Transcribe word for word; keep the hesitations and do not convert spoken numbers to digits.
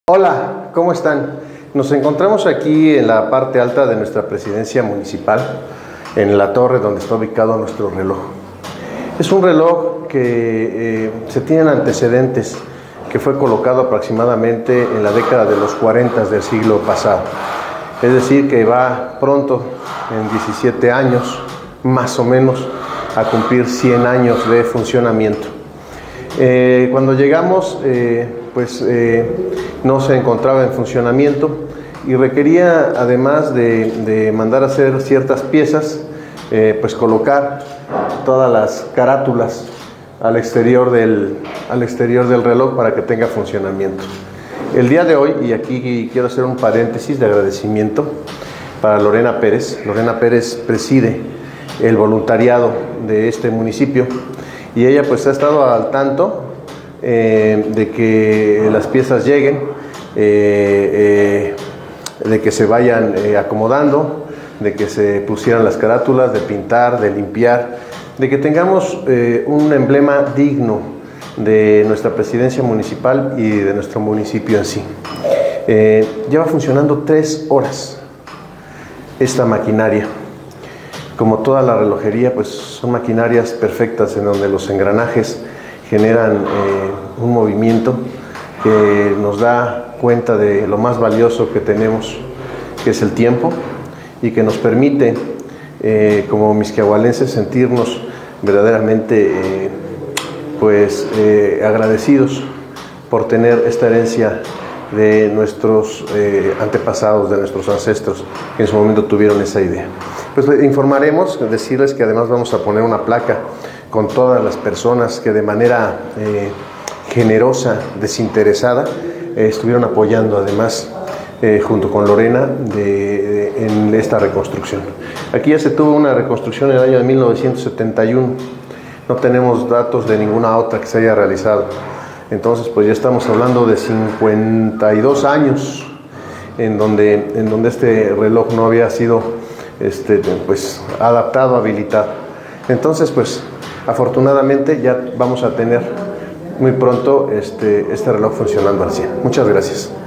Hola, ¿cómo están? Nos encontramos aquí en la parte alta de nuestra presidencia municipal, en la torre donde está ubicado nuestro reloj. Es un reloj que eh, se tienen antecedentes, que fue colocado aproximadamente en la década de los cuarenta del siglo pasado. Es decir, que va pronto, en diecisiete años, más o menos, a cumplir cien años de funcionamiento. Eh, cuando llegamos, eh, pues eh, no se encontraba en funcionamiento y requería, además de, de mandar a hacer ciertas piezas, eh, pues colocar todas las carátulas al exterior, del, al exterior del reloj para que tenga funcionamiento. El día de hoy, y aquí quiero hacer un paréntesis de agradecimiento para Lorena Pérez. Lorena Pérez preside el voluntariado de este municipio y ella pues ha estado al tanto eh, de que las piezas lleguen, eh, eh, de que se vayan eh, acomodando, de que se pusieran las carátulas, de pintar, de limpiar, de que tengamos eh, un emblema digno de nuestra presidencia municipal y de nuestro municipio en sí. Eh, lleva funcionando tres horas esta maquinaria. Como toda la relojería, pues son maquinarias perfectas en donde los engranajes generan eh, un movimiento que nos da cuenta de lo más valioso que tenemos, que es el tiempo, y que nos permite, eh, como misquiahualenses, sentirnos verdaderamente eh, pues, eh, agradecidos por tener esta herencia de nuestros eh, antepasados, de nuestros ancestros, que en su momento tuvieron esa idea. Pues informaremos, decirles que además vamos a poner una placa con todas las personas que de manera eh, generosa, desinteresada, eh, estuvieron apoyando además eh, junto con Lorena de, de, en esta reconstrucción. Aquí ya se tuvo una reconstrucción en el año de mil novecientos setenta y uno, no tenemos datos de ninguna otra que se haya realizado. Entonces pues ya estamos hablando de cincuenta y dos años en donde, en donde este reloj no había sido este, pues, adaptado, habilitado. Entonces pues afortunadamente ya vamos a tener muy pronto este, este reloj funcionando al cien. Muchas gracias.